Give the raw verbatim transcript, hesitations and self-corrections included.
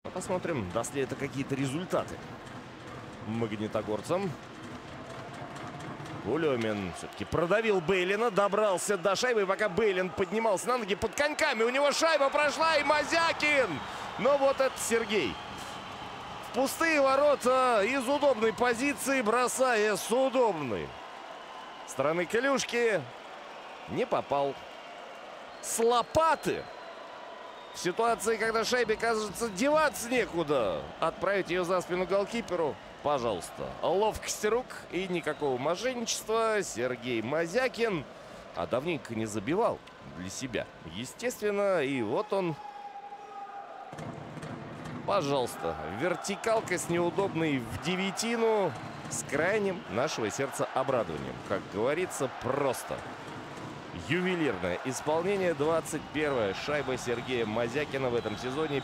Посмотрим, даст ли это какие-то результаты магнитогорцам. Улемин все-таки продавил Бейлина, добрался до шайбы. И пока Бейлин поднимался на ноги под коньками, у него шайба прошла, и Мазякин. Но вот это Сергей. В пустые ворота из удобной позиции, бросая с удобной стороны клюшки, не попал. С лопаты. В ситуации, когда шайбе, кажется, деваться некуда, отправить ее за спину голкиперу, пожалуйста. Ловкость рук и никакого мошенничества. Сергей Мазякин, а давненько не забивал для себя, естественно. И вот он, пожалуйста, вертикалка с неудобной в девятину, с крайним нашего сердца обрадованием. Как говорится, просто ювелирное исполнение. Двадцать первая шайба Сергея Мазякина в этом сезоне.